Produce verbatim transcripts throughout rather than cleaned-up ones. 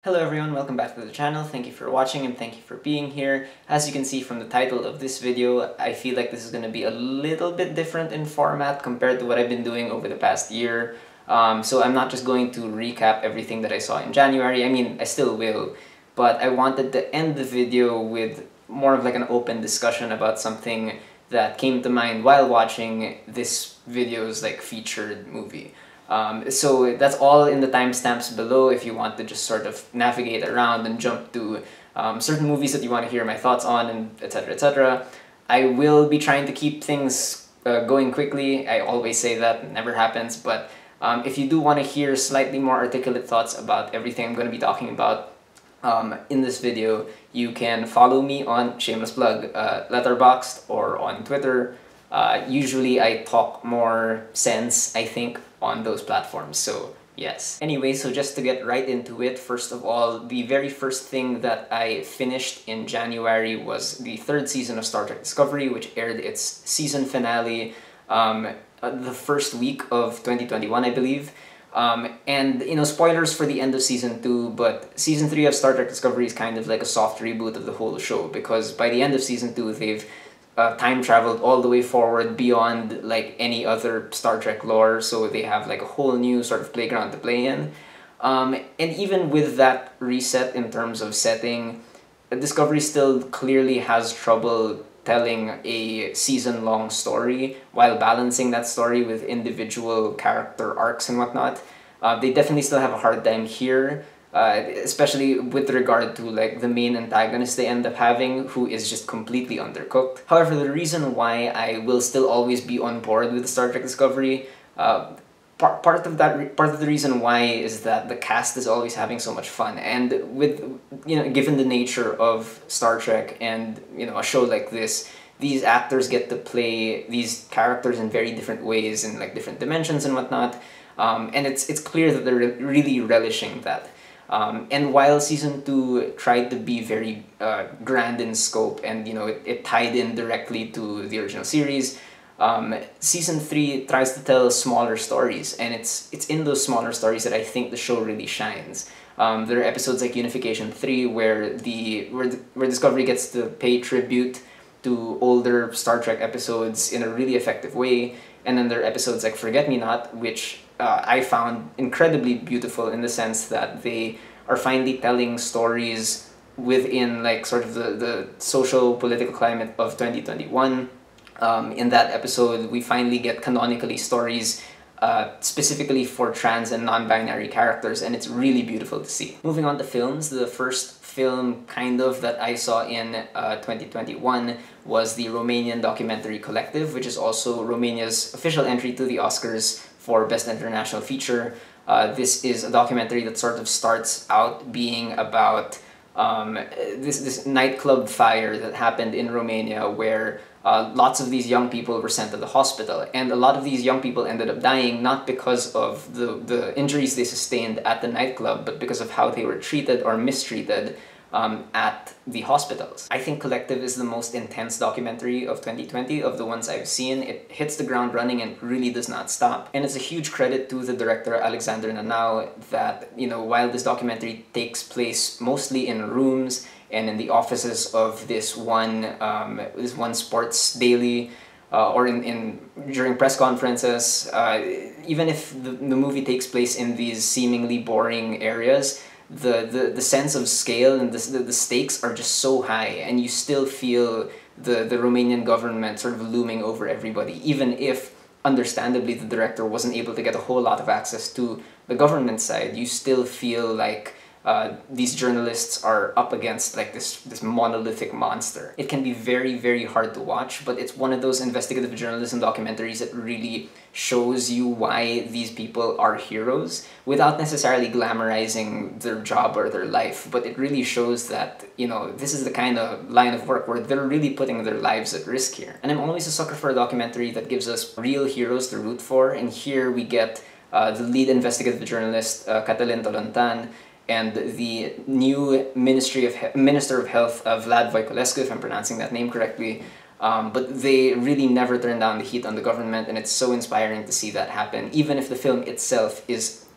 Hello everyone, welcome back to the channel. Thank you for watching and thank you for being here. As you can see from the title of this video, I feel like this is going to be a little bit different in format compared to what I've been doing over the past year. Um, so I'm not just going to recap everything that I saw in January. I mean, I still will, but I wanted to end the video with more of like an open discussion about something that came to mind while watching this video's like featured movie. Um, so that's all in the timestamps below if you want to just sort of navigate around and jump to um, certain movies that you want to hear my thoughts on, and etc, et cetera. I will be trying to keep things uh, going quickly. I always say that, it never happens, but um, if you do want to hear slightly more articulate thoughts about everything I'm going to be talking about um, in this video, you can follow me on, shameless plug, uh, Letterboxd or on Twitter. Uh, usually I talk more sense, I think, on those platforms, so yes. Anyway, so just to get right into it, first of all, the very first thing that I finished in January was the third season of Star Trek Discovery, which aired its season finale um, the first week of twenty twenty-one, I believe. Um, and, you know, spoilers for the end of season two, but season three of Star Trek Discovery is kind of like a soft reboot of the whole show, because by the end of season two, they've Uh, time traveled all the way forward beyond like any other Star Trek lore, so they have like a whole new sort of playground to play in. Um, and even with that reset in terms of setting, Discovery still clearly has trouble telling a season-long story while balancing that story with individual character arcs and whatnot. Uh, they definitely still have a hard time here. Uh, especially with regard to like the main antagonist they end up having, who is just completely undercooked. However, the reason why I will still always be on board with Star Trek Discovery, uh, part part of that part of the reason why is that the cast is always having so much fun, and with you know given the nature of Star Trek and you know a show like this, these actors get to play these characters in very different ways in like different dimensions and whatnot, um, and it's it's clear that they're really relishing that. Um, and while season two tried to be very uh, grand in scope and you know it, it tied in directly to the original series, um, season three tries to tell smaller stories, and it's it's in those smaller stories that I think the show really shines. Um, there are episodes like Unification three where the where, where Discovery gets to pay tribute to older Star Trek episodes in a really effective way, and then there are episodes like Forget Me Not, which uh, I found incredibly beautiful in the sense that they are finally telling stories within like sort of the, the social political climate of twenty twenty-one. Um, in that episode, we finally get canonically stories uh, specifically for trans and non-binary characters, and it's really beautiful to see. Moving on to films, the first film kind of that I saw in uh, twenty twenty-one was the Romanian documentary Collective, which is also Romania's official entry to the Oscars for Best International Feature. Uh, this is a documentary that sort of starts out being about um, this, this nightclub fire that happened in Romania where uh, lots of these young people were sent to the hospital, and a lot of these young people ended up dying not because of the, the injuries they sustained at the nightclub, but because of how they were treated or mistreated um, at the hospitals. I think Collective is the most intense documentary of twenty twenty of the ones I've seen. It hits the ground running and really does not stop. And it's a huge credit to the director Alexander Nanau that, you know, while this documentary takes place mostly in rooms and in the offices of this one, um, this one sports daily, uh, or in, in during press conferences, uh, even if the, the movie takes place in these seemingly boring areas, The, the, the sense of scale and the, the stakes are just so high, and you still feel the, the Romanian government sort of looming over everybody, even if, understandably, the director wasn't able to get a whole lot of access to the government side. You still feel like uh, these journalists are up against like this, this monolithic monster. It can be very, very hard to watch, but it's one of those investigative journalism documentaries that really shows you why these people are heroes without necessarily glamorizing their job or their life, but it really shows that, you know, this is the kind of line of work where they're really putting their lives at risk here. And I'm always a sucker for a documentary that gives us real heroes to root for, and here we get uh, the lead investigative journalist, uh, Cătălin Tolontan, and the new Ministry of He Minister of Health, uh, Vlad Voiculescu, if I'm pronouncing that name correctly. Um, but they really never turn down the heat on the government, and it's so inspiring to see that happen, even if the film itself is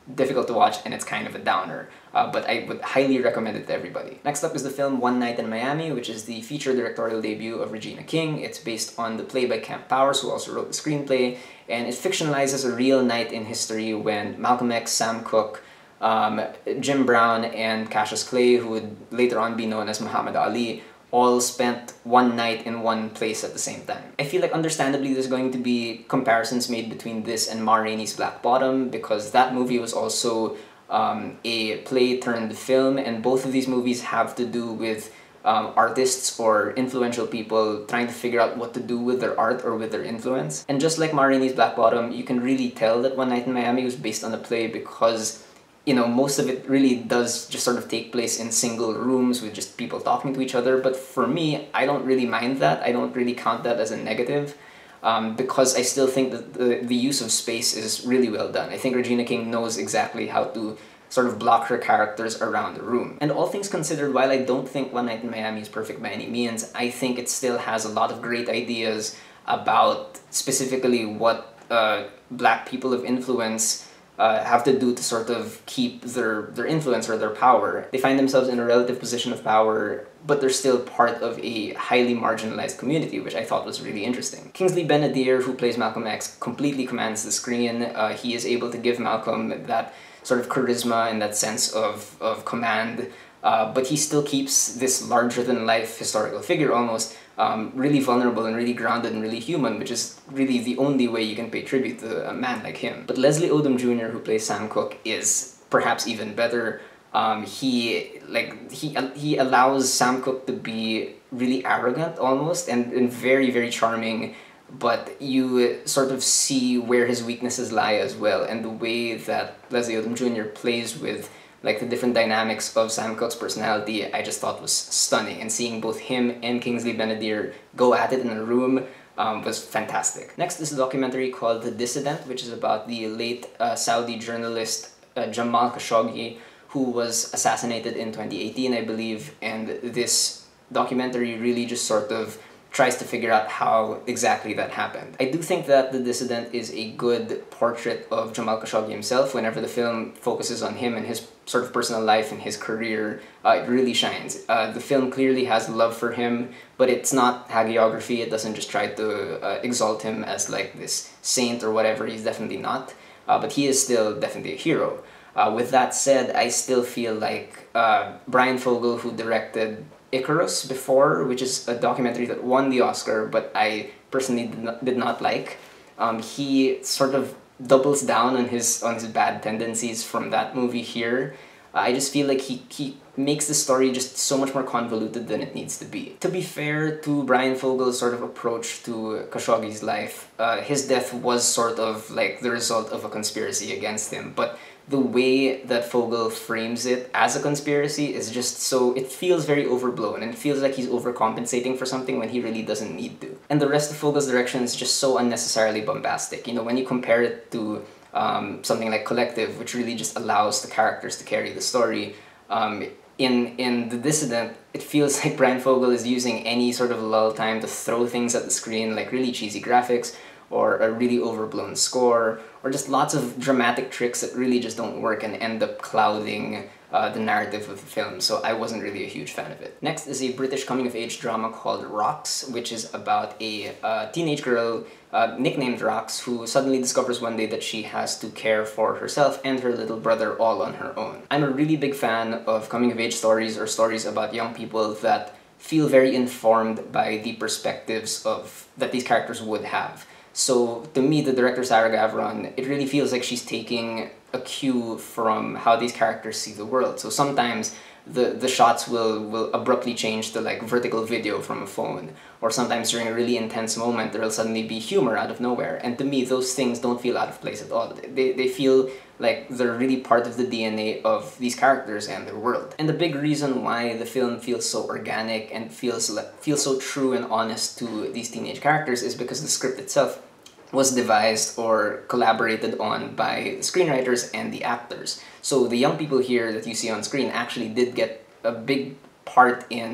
difficult to watch and it's kind of a downer. Uh, but I would highly recommend it to everybody. Next up is the film One Night in Miami, which is the feature directorial debut of Regina King. It's based on the play by Kemp Powers, who also wrote the screenplay, and it fictionalizes a real night in history when Malcolm X, Sam Cooke, um, Jim Brown, and Cassius Clay, who would later on be known as Muhammad Ali, all spent one night in one place at the same time. I feel like understandably there's going to be comparisons made between this and Ma Rainey's Black Bottom, because that movie was also um, a play turned film, and both of these movies have to do with um, artists or influential people trying to figure out what to do with their art or with their influence. And just like Ma Rainey's Black Bottom, you can really tell that One Night in Miami was based on a play because, you know, most of it really does just sort of take place in single rooms with just people talking to each other. But for me, I don't really mind that. I don't really count that as a negative, um, because I still think that the, the use of space is really well done. I think Regina King knows exactly how to sort of block her characters around the room. And all things considered, while I don't think One Night in Miami is perfect by any means, I think it still has a lot of great ideas about specifically what uh, black people of influence Uh, have to do to sort of keep their, their influence or their power. They find themselves in a relative position of power, but they're still part of a highly marginalized community, which I thought was really interesting. Kingsley Ben-Adir, who plays Malcolm X, completely commands the screen. Uh, he is able to give Malcolm that sort of charisma and that sense of, of command, uh, but he still keeps this larger-than-life historical figure almost Um, really vulnerable and really grounded and really human, which is really the only way you can pay tribute to a man like him. But Leslie Odom Junior, who plays Sam Cooke, is perhaps even better. Um, he like he he allows Sam Cooke to be really arrogant almost and, and very very charming, but you sort of see where his weaknesses lie as well, and the way that Leslie Odom Junior plays with like the different dynamics of Sam Cooke's personality, I just thought was stunning. And seeing both him and Kingsley Ben-Adir go at it in a room um, was fantastic. Next is a documentary called The Dissident, which is about the late uh, Saudi journalist uh, Jamal Khashoggi, who was assassinated in twenty eighteen, I believe. And this documentary really just sort of tries to figure out how exactly that happened. I do think that The Dissident is a good portrait of Jamal Khashoggi himself. Whenever the film focuses on him and his sort of personal life and his career, uh, it really shines. Uh, the film clearly has love for him, but it's not hagiography. It doesn't just try to uh, exalt him as like this saint or whatever. He's definitely not, uh, but he is still definitely a hero. Uh, with that said, I still feel like uh, Brian Fogel, who directed Icarus before, which is a documentary that won the Oscar, but I personally did not, did not like. Um, he sort of doubles down on his on his bad tendencies from that movie here. Uh, I just feel like he, he makes the story just so much more convoluted than it needs to be. To be fair to Brian Fogel's sort of approach to Khashoggi's life, uh, his death was sort of like the result of a conspiracy against him, but the way that Fogel frames it as a conspiracy is just so, it feels very overblown, and it feels like he's overcompensating for something when he really doesn't need to. And the rest of Fogel's direction is just so unnecessarily bombastic. You know, when you compare it to um, something like Collective, which really just allows the characters to carry the story, um, in, in The Dissident, it feels like Brian Fogel is using any sort of lull time to throw things at the screen, like really cheesy graphics, or a really overblown score, or just lots of dramatic tricks that really just don't work and end up clouding uh, the narrative of the film, so I wasn't really a huge fan of it. Next is a British coming-of-age drama called Rocks, which is about a uh, teenage girl uh, nicknamed Rox, who suddenly discovers one day that she has to care for herself and her little brother all on her own. I'm a really big fan of coming-of-age stories or stories about young people that feel very informed by the perspectives of that these characters would have. So to me, the director Sarah Gavron, it really feels like she's taking a cue from how these characters see the world. So sometimes the, the shots will, will abruptly change to like vertical video from a phone, or sometimes during a really intense moment there will suddenly be humor out of nowhere. And to me, those things don't feel out of place at all. They, they feel like they're really part of the D N A of these characters and their world. And the big reason why the film feels so organic and feels, feels so true and honest to these teenage characters is because the script itself was devised or collaborated on by the screenwriters and the actors. So the young people here that you see on screen actually did get a big part in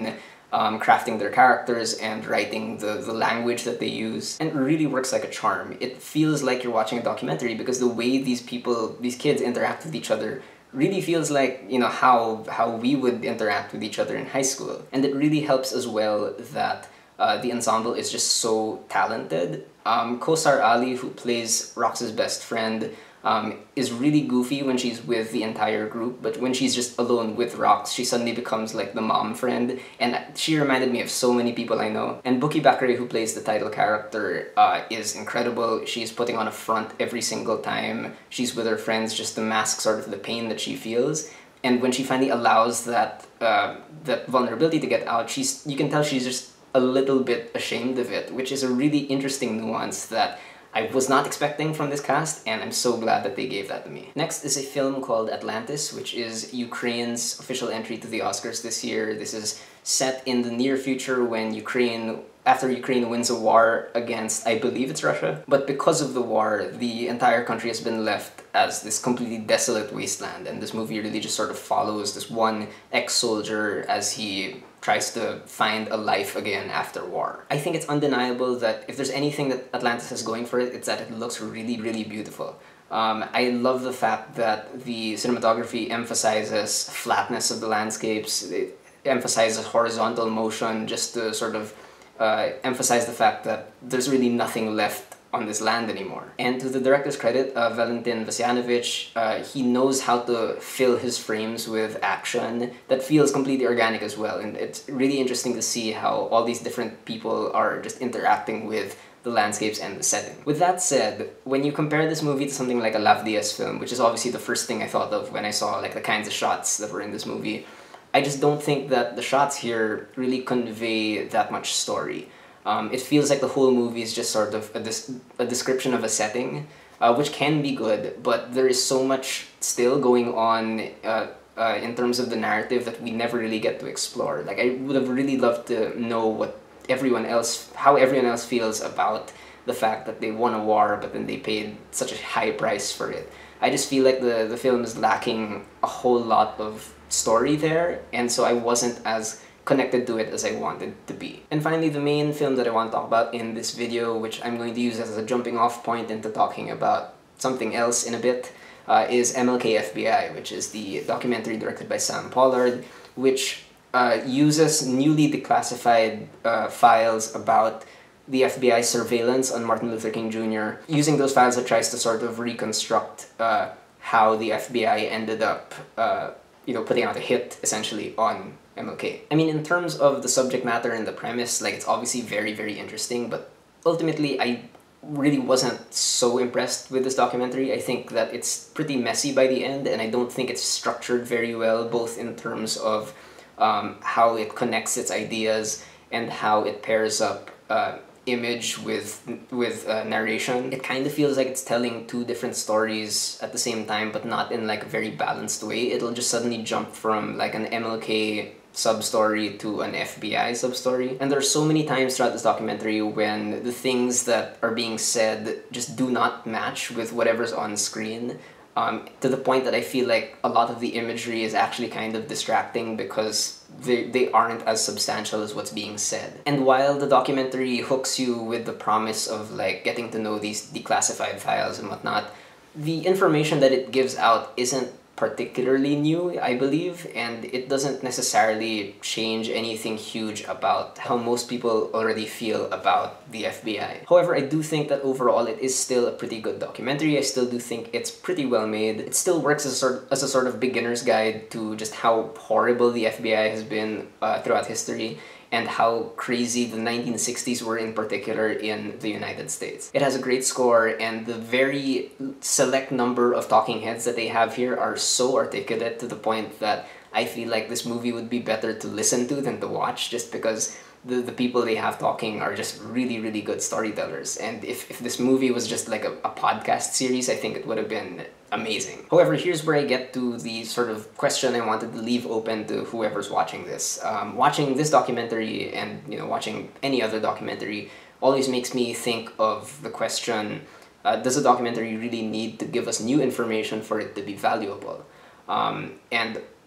um, crafting their characters and writing the, the language that they use. And it really works like a charm. It feels like you're watching a documentary because the way these people, these kids interact with each other really feels like, you know, how, how we would interact with each other in high school. And it really helps as well that uh, the ensemble is just so talented. Um, Kosar Ali, who plays Rox's best friend, um, is really goofy when she's with the entire group, but when she's just alone with Rox, she suddenly becomes like the mom friend, and she reminded me of so many people I know. And Buki Bakare, who plays the title character, uh, is incredible. She's putting on a front every single time she's with her friends just to mask sort of the pain that she feels. And when she finally allows that uh, that vulnerability to get out, she's you can tell she's just a little bit ashamed of it, which is a really interesting nuance that I was not expecting from this cast, and I'm so glad that they gave that to me. Next is a film called Atlantis, which is Ukraine's official entry to the Oscars this year. This is set in the near future when Ukraine, after Ukraine wins a war against, I believe it's Russia. But because of the war, the entire country has been left as this completely desolate wasteland, and this movie really just sort of follows this one ex-soldier as he tries to find a life again after war. I think it's undeniable that if there's anything that Atlantis has going for it, it's that it looks really, really beautiful. Um, I love the fact that the cinematography emphasizes flatness of the landscapes, it emphasizes horizontal motion just to sort of uh, emphasize the fact that there's really nothing left on this land anymore. And to the director's credit, uh, Valentin Vasyanovich, uh, he knows how to fill his frames with action that feels completely organic as well, and it's really interesting to see how all these different people are just interacting with the landscapes and the setting. With that said, when you compare this movie to something like a Lav Diaz film, which is obviously the first thing I thought of when I saw like the kinds of shots that were in this movie, I just don't think that the shots here really convey that much story. Um, it feels like the whole movie is just sort of a, dis a description of a setting, uh, which can be good, but there is so much still going on uh, uh, in terms of the narrative that we never really get to explore. Like, I would have really loved to know what everyone else, how everyone else feels about the fact that they won a war, but then they paid such a high price for it. I just feel like the, the film is lacking a whole lot of story there, and so I wasn't as connected to it as I wanted to be. And finally, the main film that I want to talk about in this video, which I'm going to use as a jumping off point into talking about something else in a bit, uh, is M L K F B I, which is the documentary directed by Sam Pollard, which uh, uses newly declassified uh, files about the F B I surveillance on Martin Luther King Junior Using those files, it tries to sort of reconstruct uh, how the F B I ended up uh, you know, putting out a hit, essentially, on M L K. I mean, in terms of the subject matter and the premise, like, it's obviously very, very interesting, but ultimately, I really wasn't so impressed with this documentary. I think that it's pretty messy by the end, and I don't think it's structured very well, both in terms of um, how it connects its ideas and how it pairs up uh, image with with uh, narration. It kind of feels like it's telling two different stories at the same time, but not in like a very balanced way. It'll just suddenly jump from like an M L K sub-story to an F B I sub-story. And there are so many times throughout this documentary when the things that are being said just do not match with whatever's on screen. Um, to the point that I feel like a lot of the imagery is actually kind of distracting because they, they aren't as substantial as what's being said. And while the documentary hooks you with the promise of like getting to know these declassified files and whatnot, the information that it gives out isn't particularly new, I believe, and it doesn't necessarily change anything huge about how most people already feel about the F B I. However, I do think that overall it is still a pretty good documentary. I still do think it's pretty well made. It still works as a sort, as a sort of beginner's guide to just how horrible the F B I has been uh, throughout history, and how crazy the nineteen sixties were in particular in the United States. It has a great score, and the very select number of talking heads that they have here are so articulate to the point that I feel like this movie would be better to listen to than to watch, just because the, the people they have talking are just really, really good storytellers. And if, if this movie was just like a, a podcast series, I think it would have been amazing. However, here's where I get to the sort of question I wanted to leave open to whoever's watching this. Um, watching this documentary and, you know, watching any other documentary always makes me think of the question, uh, does a documentary really need to give us new information for it to be valuable? Um, and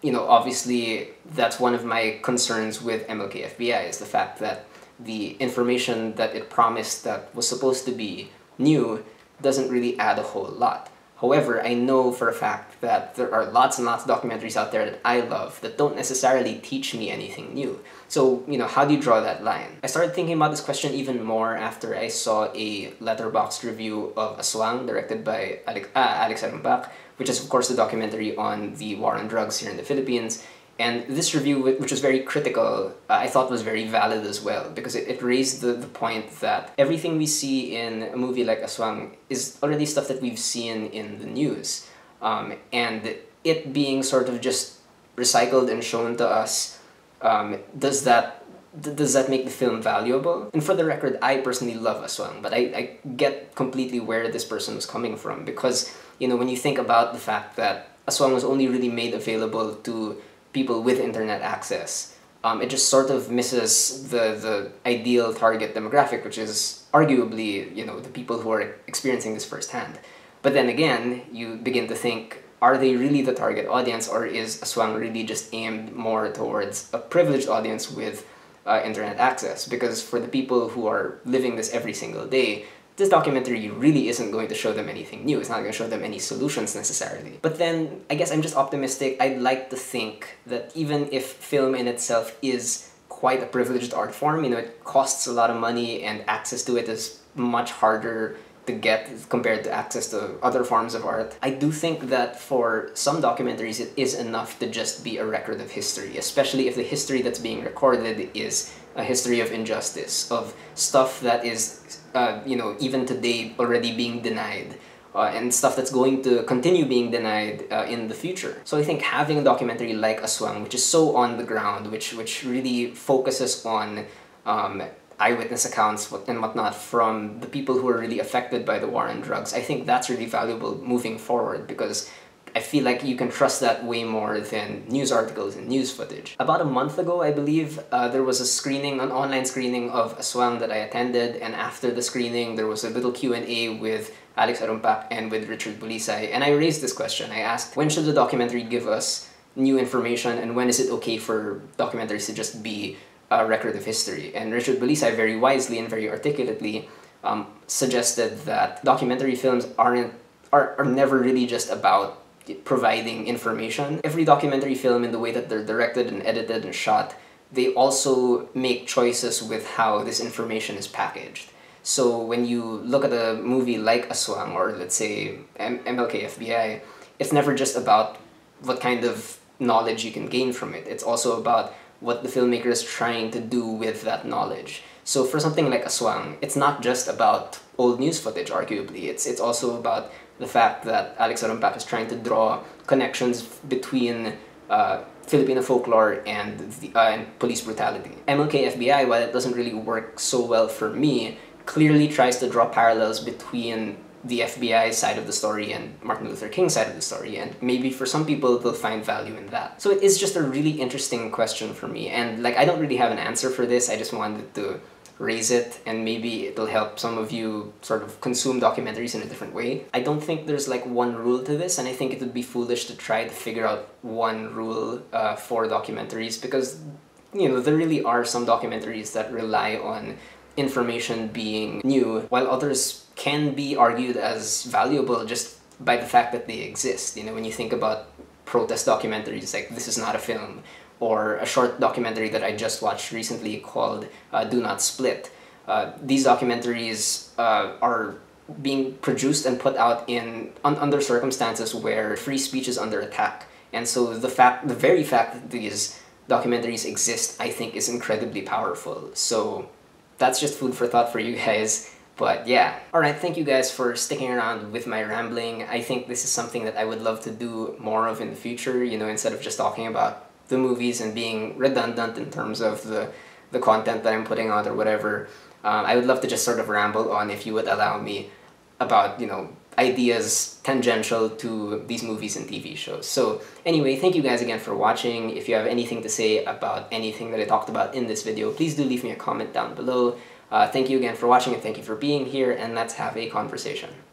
you know, obviously that's one of my concerns with M L K F B I, is the fact that the information that it promised that was supposed to be new doesn't really add a whole lot. However, I know for a fact that there are lots and lots of documentaries out there that I love that don't necessarily teach me anything new. So, you know, how do you draw that line? I started thinking about this question even more after I saw a Letterboxd review of Aswang, directed by Alex, uh, Alex Arumbak, which is of course the documentary on the war on drugs here in the Philippines. And this review, which was very critical, uh, I thought was very valid as well, because it, it raised the, the point that everything we see in a movie like Aswang is already stuff that we've seen in the news. Um, and it being sort of just recycled and shown to us, um, does that does that make the film valuable? And for the record, I personally love Aswang, but I, I get completely where this person was coming from, because, you know, when you think about the fact that Aswang was only really made available to people with internet access, um, it just sort of misses the, the ideal target demographic, which is arguably, you know, the people who are experiencing this firsthand. But then again, you begin to think, are they really the target audience, or is Aswang really just aimed more towards a privileged audience with uh, internet access? Because for the people who are living this every single day, this documentary really isn't going to show them anything new. It's not going to show them any solutions necessarily. But then, I guess I'm just optimistic. I'd like to think that even if film in itself is quite a privileged art form, you know, it costs a lot of money and access to it is much harder to get compared to access to other forms of art. I do think that for some documentaries it is enough to just be a record of history, especially if the history that's being recorded is a history of injustice, of stuff that is, uh, you know, even today already being denied, uh, and stuff that's going to continue being denied uh, in the future. So I think having a documentary like Aswang, which is so on the ground, which, which really focuses on um, eyewitness accounts and whatnot from the people who are really affected by the war on drugs, I think that's really valuable moving forward, because I feel like you can trust that way more than news articles and news footage. About a month ago, I believe, uh, there was a screening, an online screening of Aswang that I attended, and after the screening there was a little Q and A with Alex Arumbak and with Richard Bulisay, and I raised this question. I asked, when should the documentary give us new information, and when is it okay for documentaries to just be a record of history? And Richard Bulisay very wisely and very articulately um, suggested that documentary films aren't are, are never really just about providing information. Every documentary film, in the way that they're directed and edited and shot, they also make choices with how this information is packaged. So when you look at a movie like Aswang, or let's say M L K F B I, it's never just about what kind of knowledge you can gain from it. It's also about what the filmmaker is trying to do with that knowledge. So for something like Aswang, it's not just about old news footage, arguably. It's, it's also about the fact that Alex Arumbak is trying to draw connections between uh, Filipino folklore and, the, uh, and police brutality. M L K F B I, while it doesn't really work so well for me, clearly tries to draw parallels between the F B I side of the story and Martin Luther King's side of the story, and maybe for some people they'll find value in that. So it is just a really interesting question for me, and like I don't really have an answer for this. I just wanted to raise it, and maybe it'll help some of you sort of consume documentaries in a different way. I don't think there's like one rule to this, and I think it would be foolish to try to figure out one rule uh, for documentaries, because, you know, there really are some documentaries that rely on information being new, while others can be argued as valuable just by the fact that they exist. You know, when you think about protest documentaries like This Is Not a Film, or a short documentary that I just watched recently called uh, Do Not Split. Uh, these documentaries uh, are being produced and put out in un under circumstances where free speech is under attack. And so the fact, the very fact that these documentaries exist, I think is incredibly powerful. So that's just food for thought for you guys. But yeah. Alright, thank you guys for sticking around with my rambling. I think this is something that I would love to do more of in the future, you know, instead of just talking about the movies and being redundant in terms of the, the content that I'm putting out or whatever. Um, I would love to just sort of ramble on, if you would allow me, about, you know, ideas tangential to these movies and T V shows. So anyway, thank you guys again for watching. If you have anything to say about anything that I talked about in this video, please do leave me a comment down below. Uh, thank you again for watching, and thank you for being here, and let's have a conversation.